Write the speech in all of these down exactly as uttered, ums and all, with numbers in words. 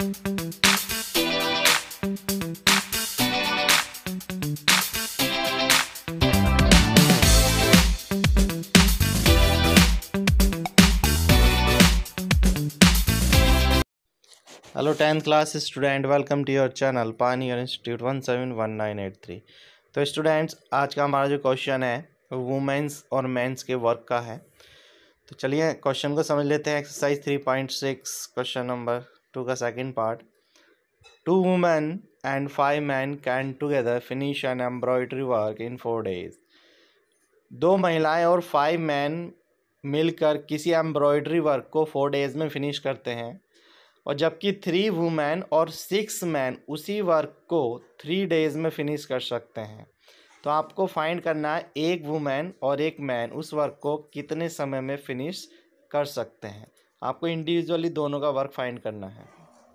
Hello tenth class student, welcome to your channel pioneer institute one seven one nine eight three. तो students, आज का हमारा जो question है वुमेंस और मेंस के वर्क का है। तो चलिए क्वेश्चन को समझ लेते हैं। Exercise three point six question number two का second part. Two women and five man can together finish an embroidery work in four days. दो महिलाएं और फाइव मैन मिलकर किसी एम्ब्रॉयडरी वर्क को फोर डेज में फिनिश करते हैं, और जबकि थ्री वुमेन और सिक्स मैन उसी वर्क को थ्री डेज में फिनिश कर सकते हैं। तो आपको फाइंड करना है एक वुमेन और एक मैन उस वर्क को कितने समय में फिनिश कर सकते हैं। आपको इंडिविजुअली दोनों का वर्क फाइंड करना है।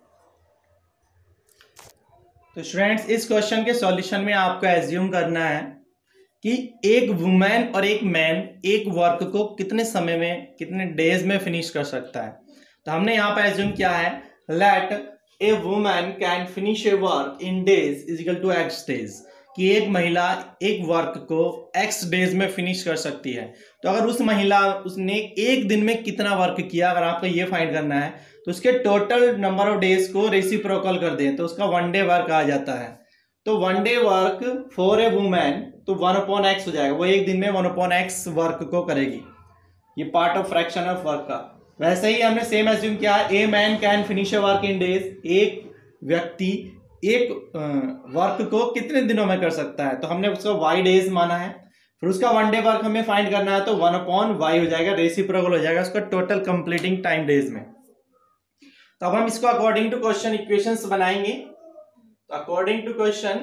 तो स्टूडेंट्स, इस क्वेश्चन के सॉल्यूशन में आपको एज्यूम करना है कि एक वुमेन और एक मैन एक वर्क को कितने समय में, कितने डेज में फिनिश कर सकता है। तो हमने यहाँ पर एज्यूम किया है let a woman can finish a work in days is equal to x days, कि एक महिला एक वर्क को एक्स डेज में फिनिश कर सकती है। तो अगर उस महिला उसने एक दिन में कितना वर्क किया, अगर आपको ये फाइंड करना है तो उसके टोटल नंबर ऑफ डेज को रेसिप्रोकल कर दें तो उसका वन डे वर्क आ जाता है। तो one day work for a woman तो वन अपॉन एक्स हो जाएगा, वो एक दिन में वन अपॉन एक्स वर्क को करेगी। ये part of fraction of work का। वैसे ही हमने सेम एज्यूम किया, a man can finish a work in days, एक व्यक्ति एक वर्क को कितने दिनों में कर सकता है। तो हमने उसका वाई डेज माना है। फिर उसका वन डे वर्क हमें फाइंड करना है तो वन अपॉन वाई हो जाएगा, रेसिप्रोकल हो जाएगा उसका टोटल कंप्लीटिंग टाइम डेज में। तो अब हम इसको अकॉर्डिंग टू क्वेश्चन इक्वेशंस बनाएंगे। तो अकॉर्डिंग टू क्वेश्चन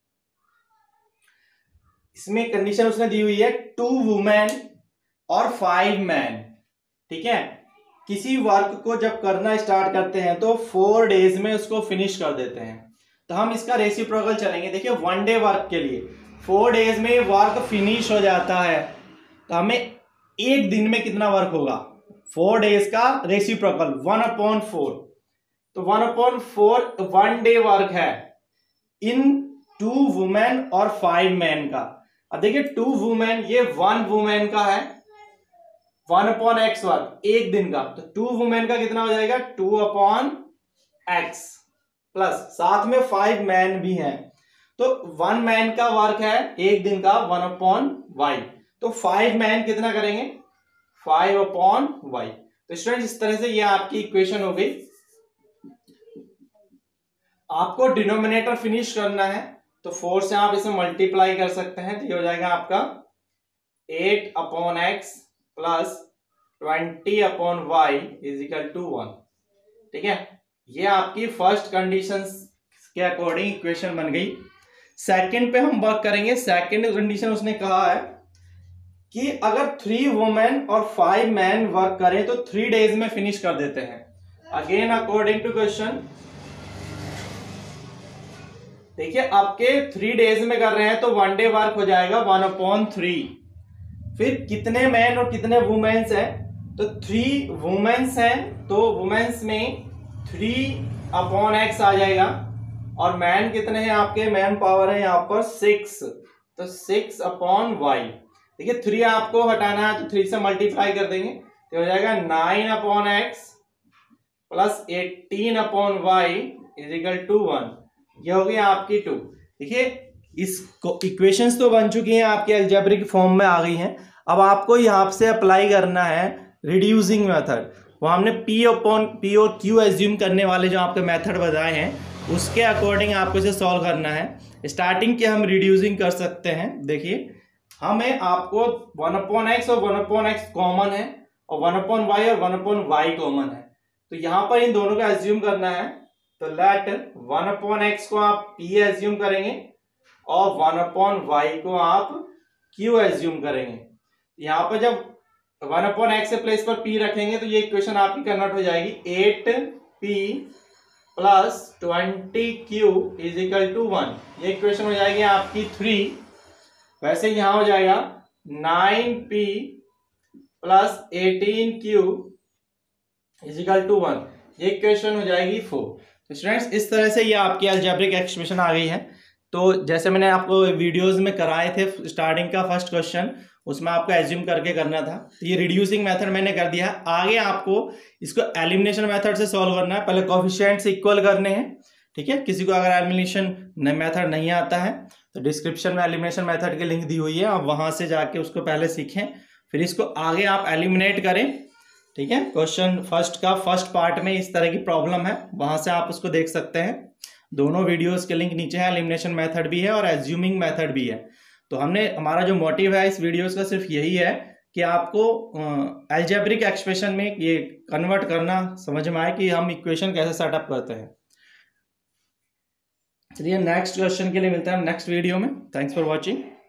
इसमें कंडीशन उसने दी हुई है टू वुमेन और फाइव मैन, ठीक है। किसी वर्क को जब करना स्टार्ट करते हैं तो फोर डेज में उसको फिनिश कर देते हैं। तो हम इसका रेसिप्रोकल चलेंगे। देखिए, वन डे वर्क के लिए फोर डेज में वर्क फिनिश हो जाता है, तो हमें एक दिन में कितना वर्क होगा, फोर डेज का रेसिप्रोकल वन अपॉन फोर। तो one upon four one day work है इन टू वुमेन और फाइव मैन का। अब देखिए, टू वुमेन ये वन वुमेन का है, वन अपॉन एक्स वर्क एक दिन का। तो टू वुमेन का कितना हो जाएगा, टू अपॉन एक्स, प्लस साथ में फाइव मैन भी हैं। तो वन मैन का वर्क है एक दिन का वन अपॉन वाई। तो फाइव मैन कितना करेंगे, फाइव अपॉन वाई। तो स्टूडेंट, इस तरह से ये आपकी इक्वेशन हो गई। आपको डिनोमिनेटर फिनिश करना है तो फोर से आप इसे मल्टीप्लाई कर सकते हैं। तो ये हो जाएगा आपका eight upon x plus twenty upon y is equal to one, ठीक है। ये आपकी फर्स्ट कंडीशन के अकॉर्डिंग इक्वेशन बन गई। सेकंड पे हम वर्क करेंगे। सेकंड कंडीशन उसने कहा है कि अगर थ्री वुमेन और फाइव मैन वर्क करें तो थ्री डेज में फिनिश कर देते हैं। अगेन अकॉर्डिंग टू क्वेश्चन, देखिए आपके थ्री डेज में कर रहे हैं तो वन डे वर्क हो जाएगा वन अपॉन थ्री। फिर कितने मैन और कितने वुमेन्स हैं, तो थ्री वुमेन्स हैं तो वुमेन्स में थ्री अपॉन एक्स आ जाएगा, और मैन कितने हैं आपके, मैन पावर है यहाँ पर सिक्स, तो सिक्स अपॉन वाई। देखिए, थ्री आपको हटाना है तो थ्री से मल्टीप्लाई कर देंगे तो हो जाएगा nine upon x plus eighteen upon y is equal to one. ये हो गई आपकी टू। देखिए, इस इक्वेशंस तो बन चुकी हैं, आपके अलजेब्रिक फॉर्म में आ गई हैं। अब आपको यहाँ से अप्लाई करना है रिड्यूसिंग मेथड। वो हमने पी अपॉन पी और क्यू एज्यूम करने वाले जो आपके मेथड बताए हैं उसके अकॉर्डिंग आपको इसे सॉल्व करना है। स्टार्टिंग के हम रिड्यूसिंग कर सकते हैं। देखिए, हमें आपको वन अपॉन एक्स और वन अपॉन एक्स कॉमन है, और वन अपॉन वाई और वन अपॉन वाई कॉमन है। तो यहाँ पर इन दोनों का एज्यूम करना है। तो लेट वन अपॉन एक्स को आप पी एज्यूम करेंगे और वन अपॉन वाई को आप क्यू एज्यूम करेंगे। यहाँ पर जब वन अपॉन एक्स के प्लेस पर पी रखेंगे तो ये इक्वेशन आपकी कन्वर्ट हो जाएगी eight p plus twenty q is equal to one. ये इक्वेशन हो जाएगी आपकी थ्री। वैसे यहाँ हो जाएगा nine p plus eighteen q is equal to one. ये इक्वेशन हो जाएगी फोर। स्टूडेंट्स इस तरह से ये आपकी अलजेब्रिक एक्सप्रेशन आ गई है। तो जैसे मैंने आपको वीडियोस में कराए थे स्टार्टिंग का फर्स्ट क्वेश्चन, उसमें आपको एज्यूम करके करना था, तो ये रिड्यूसिंग मेथड मैंने कर दिया है। आगे आपको इसको एलिमिनेशन मेथड से सॉल्व करना है। पहले कोएफिशिएंट्स इक्वल करने हैं, ठीक है। किसी को अगर एलिमिनेशन मेथड नहीं आता है तो डिस्क्रिप्शन में एलिमिनेशन मेथड की लिंक दी हुई है, आप वहां से जाके उसको पहले सीखें, फिर इसको आगे आप एलिमिनेट करें, ठीक है। क्वेश्चन फर्स्ट का फर्स्ट पार्ट में इस तरह की प्रॉब्लम है, वहां से आप उसको देख सकते हैं। दोनों वीडियोस के लिंक नीचे है, एलिमिनेशन मेथड भी है और एज्यूमिंग मेथड भी है। तो हमने हमारा जो मोटिव है इस वीडियोस का सिर्फ यही है कि आपको अलजेब्रिक एक्सप्रेशन में ये कन्वर्ट करना समझ में आए कि हम इक्वेशन कैसे सेटअप करते हैं। चलिए नेक्स्ट क्वेश्चन के लिए मिलते हैं नेक्स्ट वीडियो में। Thanks for watching.